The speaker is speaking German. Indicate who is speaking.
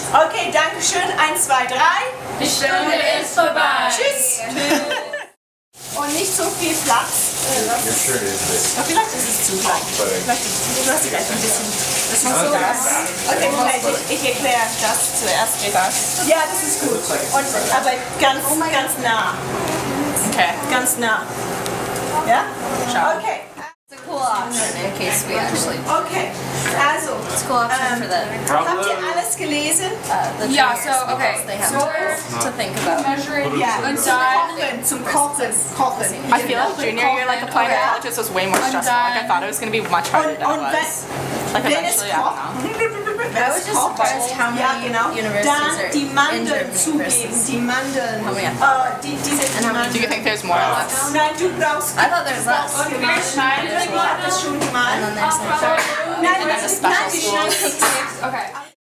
Speaker 1: Okay, danke schön. 1, 2, 3.
Speaker 2: Die Stunde ist vorbei.
Speaker 1: Tschüss. Und nicht so viel Platz. Vielleicht ist es zu klein. Du hast gleich ein bisschen. Das ist so das. Okay, Moment, ich erkläre das zuerst. Ja, das ist gut. Und, aber ganz nah.
Speaker 3: Okay.
Speaker 1: Ganz nah. Ja? Okay.
Speaker 4: It's a cool option in case we actually.
Speaker 1: Okay. Also.
Speaker 4: It's a cool option for the.
Speaker 1: Habt ihr alles gelesen?
Speaker 4: The
Speaker 2: Yeah,
Speaker 4: juniors,
Speaker 2: so, okay.
Speaker 4: because they have to think about.
Speaker 1: Ja.
Speaker 2: Und
Speaker 1: Zum Kochen.
Speaker 3: I feel like junior year, like applying to colleges was way more stressful. Like I thought it was going to be much harder than it was. Like
Speaker 1: wenn es
Speaker 3: eventually, I don't know.
Speaker 4: I was just surprised how many universities
Speaker 1: dann
Speaker 4: are
Speaker 1: die
Speaker 4: in
Speaker 1: Mandeln
Speaker 4: Germany
Speaker 1: zugeben,
Speaker 4: versus.
Speaker 1: die Mandeln.
Speaker 4: How many?
Speaker 1: Diese
Speaker 4: how many
Speaker 3: Do you think there's more or less?
Speaker 1: Nein, du brauchst.
Speaker 4: I thought there was less.
Speaker 1: Ich habe das schon
Speaker 4: And
Speaker 1: gemacht.
Speaker 4: then there's like.
Speaker 1: Nein,
Speaker 3: And then the special schools.
Speaker 2: Okay.